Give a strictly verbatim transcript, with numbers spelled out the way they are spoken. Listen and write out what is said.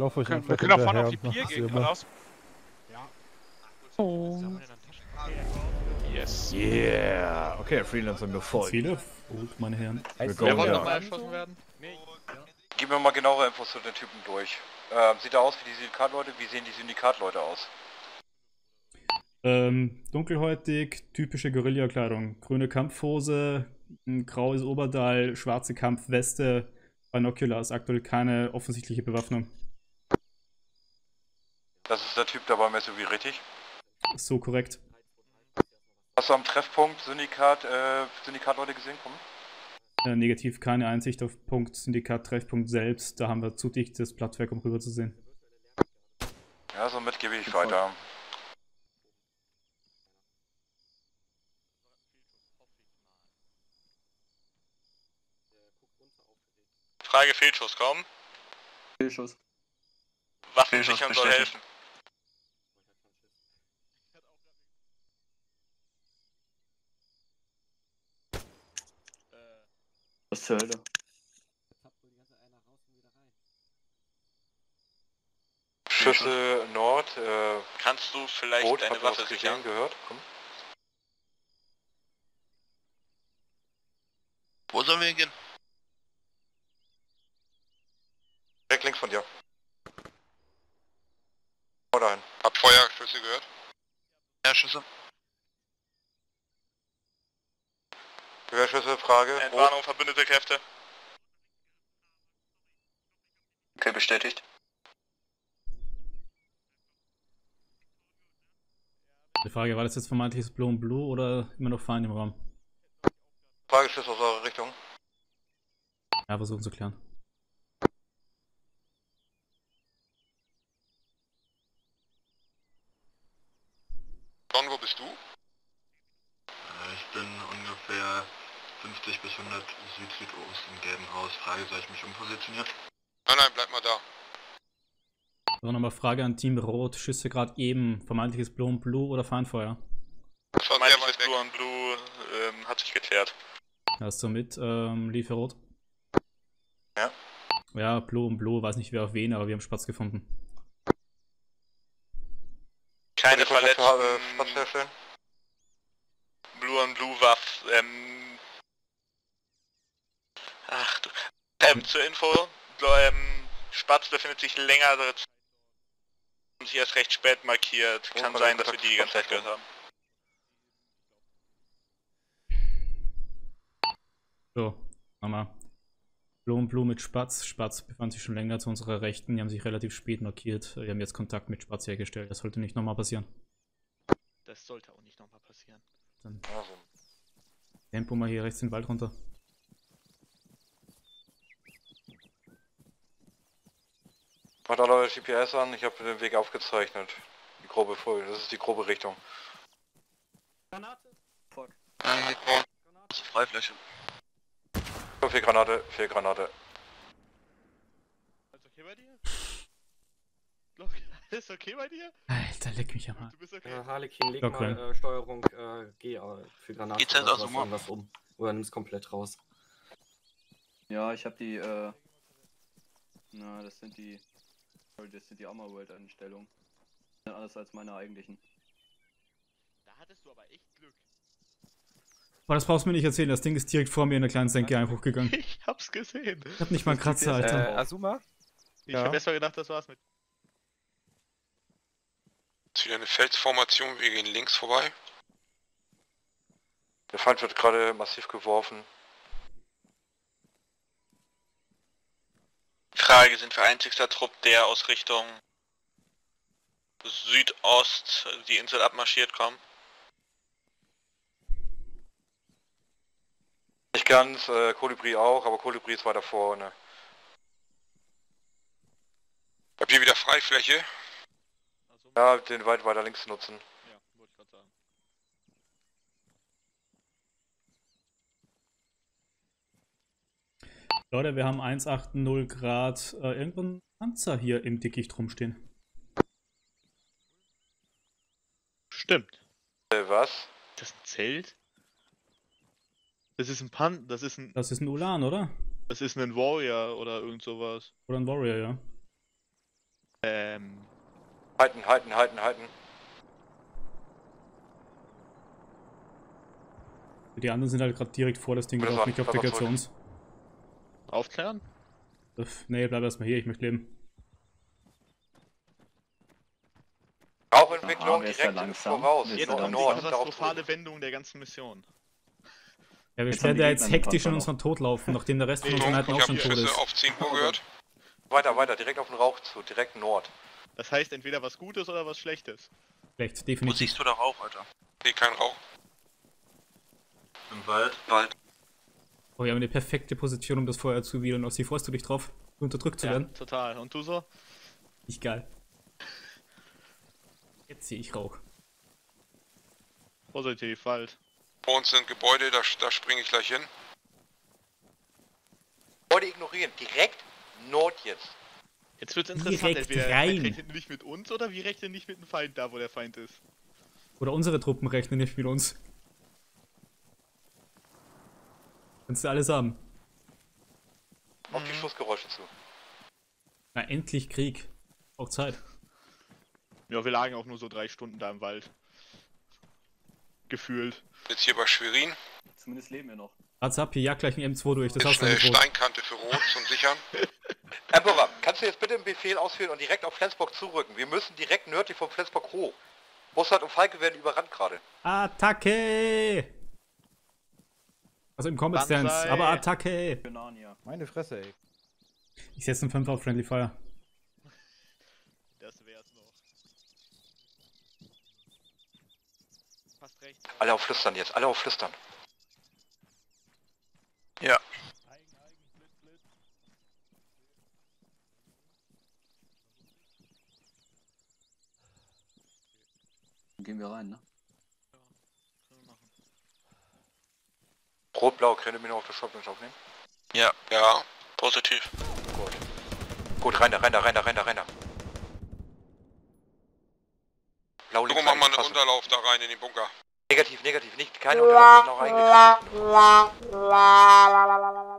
Lauf euch können, einfach wir können auch vorne hinterher. auf die Pier Macht's gehen, immer. geradeaus. Ja. Oh. Yes. Yeah. Okay, Freelancer mir voll. Viele? Gut, meine Herren. Wir Wer gehen wollte ja. nochmal erschossen werden? Nee. Gib mir mal genauere Infos zu den Typen durch. Ähm, sieht er aus wie die Syndikatleute? Wie sehen die Syndikatleute aus? Ähm, dunkelhäutig, typische Guerilla-Kleidung. Grüne Kampfhose, ein graues Oberteil, schwarze Kampfweste, Binoculars. Aktuell keine offensichtliche Bewaffnung. Das ist der Typ da beim S U V, richtig? So korrekt. Hast du am Treffpunkt Syndikat, äh, Syndikatleute gesehen? Komm. Äh, negativ, keine Einsicht auf Punkt Syndikat Treffpunkt selbst. Da haben wir zu dichtes Blattwerk, um rüber zu sehen. Ja, somit gebe ich weiter. Frage Fehlschuss, komm. Fehlschuss. Waffen sichern soll helfen. Was zur Hölle? Schüsse Nord, äh, Kannst du vielleicht Rot, deine habt ihr was Waffe gesehen, sichern? gehört? Komm. Wo sollen wir hingehen? Direkt links von dir. Vor dahin. Hab Feuerschüsse gehört. Ja, Schüsse. Gewehrschüsse, Frage. Entwarnung, verbündete Kräfte. Okay, bestätigt. Die Frage, war das jetzt vermeintliches Blue und Blue oder immer noch Feind im Raum? Frageschuss aus eurer Richtung. Ja, versuchen zu klären. Don, wo bist du? Ich bin ungefähr fünfzig bis hundert Süd-Südost im gelben Haus. Frage, soll ich mich umpositionieren? Nein, nein, bleib mal da. So, nochmal Frage an Team Rot. Schüsse gerade eben. Vermeintliches Blue und Blue oder Feindfeuer? Das war sehr weit weg. Blue und Blue ähm, hat sich geklärt. Hast du mit, ähm, Lee für Rot? Ja. Ja, Blue und Blue, weiß nicht wer auf wen, aber wir haben Spatz gefunden. Keine Verletzten. Spatz herstellen. Blue und Blue Waff. Ähm. Ach du. Ähm, zur Info. Ähm, Spatz befindet sich längere Zeit. Und hier ist recht spät markiert. Kann sein, dass wir die die ganze Zeit gehört haben. So, nochmal. Blue und Blue mit Spatz. Spatz befand sich schon länger zu unserer Rechten. Die haben sich relativ spät markiert. Wir haben jetzt Kontakt mit Spatz hergestellt. Das sollte nicht nochmal passieren. Das sollte auch nicht nochmal passieren. Dann Also. Tempo mal hier rechts in den Wald runter. Macht alle eure G P S an, ich habe den Weg aufgezeichnet. Die grobe Folge, das ist die grobe Richtung. Granate? Fuck. Ah, hier vorne. Freifläche. So, vier Granate, vier Granate. Alles okay bei dir? Alles okay bei dir? Alter, leck mich am Arsch. Du bist okay. Äh, Harlequin, leg Okay. mal äh, Steuerung äh, G äh, für Granaten Geht's jetzt oder also was, mal? irgendwas um. Oder nimm's komplett raus. Ja, ich habe die, äh, na, das sind die, sorry, das sind die Armor World Einstellungen. Alles als meine eigentlichen. Da hattest du aber echt Glück. Boah, das brauchst du mir nicht erzählen. Das Ding ist direkt vor mir in der kleinen Senke einfach hochgegangen. Ich hab's gesehen. Ich hab nicht mal einen Kratzer, Alter. Äh, Azuma? Ich Ja. hab erst mal gedacht, das war's mit. Ist wieder eine Felsformation, wir gehen links vorbei. Der Feind wird gerade massiv geworfen. Frage, sind wir einzigster Trupp, der aus Richtung Südost die Insel abmarschiert kommt? Nicht ganz, äh, Kolibri auch, aber Kolibri ist weiter vorne. Habt ihr wieder Freifläche? Ja, den weit weiter links nutzen. Ja, wollte ich gerade sagen. Leute, wir haben hundertachtzig Grad äh, irgendein Panzer hier im Dickicht rumstehen. Stimmt. Äh, was? Das ist ein Zelt? Das ist ein Pan... Das ist ein... Das ist ein Ulan, oder? Das ist ein Warrior oder irgend sowas. Oder ein Warrior, ja. Ähm. Halten, halten, halten, halten. Die anderen sind halt gerade direkt vor das Ding, Das auch war- nicht auf das der war Geld zu uns. Aufklären? Uff, nee, bleib erstmal hier, ich möchte leben. Rauchentwicklung Ah, wer ist da direkt langsam? voraus. Wer ist Jetzt da Nord, kommt langsam? Nord, die darauf katastrophale zurück. Wendung der ganzen Mission. Ja, wir Jetzt haben werden die da jetzt Gegner eine hektisch in Panzer unseren Tod laufen, nachdem der Rest von unseren Nee, Einheiten auch Ich schon habe tot Schüsse ist. auf zehn Uhr gehört. Weiter, weiter, direkt auf den Rauch zu, direkt Nord. Das heißt entweder was Gutes oder was Schlechtes. Schlecht, Wo definitiv. siehst du da Rauch, Alter? Nee, kein Rauch. Im Wald. Wald. Oh, wir haben eine perfekte Position, um das Feuer zu wieder. Ossi, freust du dich drauf, unterdrückt zu Ja, werden? total. Und du so? Nicht geil. Jetzt sehe ich Rauch. Positiv, Wald. Vor uns sind Gebäude, da, da springe ich gleich hin. Gebäude ignorieren, direkt Nord jetzt. Jetzt wird's interessant, Direkt entweder rein. rechnet nicht mit uns oder wir rechnen nicht mit dem Feind da, wo der Feind ist. Oder unsere Truppen rechnen nicht mit uns. Kannst du alles haben. Auf die Schussgeräusche zu. Na, endlich Krieg. Auch Zeit. Ja, wir lagen auch nur so drei Stunden da im Wald. Gefühlt. Jetzt hier bei Schwerin. Zumindest leben wir noch. Warte ab, hier jagt gleich ein M zwei durch. Das Ist hast du eine nicht rot. Steinkante für Rot zum Sichern. Emperor, kannst du jetzt bitte einen Befehl ausführen und direkt auf Flensburg zurücken? Wir müssen direkt nördlich von Flensburg hoch. Bussard und Falke werden überrannt gerade. Attacke! Also im Combat Stance, Banzai. aber Attacke! Für Narnia. Meine Fresse, ey. Ich setze einen Fünfer auf Friendly Fire. Das wär's noch. Fast recht. Alle auf Flüstern jetzt, alle auf Flüstern. Ja. Dann gehen wir rein, ne? Rot-Blau, könnt ihr mir noch auf der Shotgun aufnehmen? Ja. Ja. Positiv. Gut. Gut, rein da, rein da, rein da, rein da, rein da. Blau So links, machen wir einen passen. Unterlauf da rein in den Bunker. Negativ, negativ, nicht, keine Unterlauf, wir sind noch eingegangen.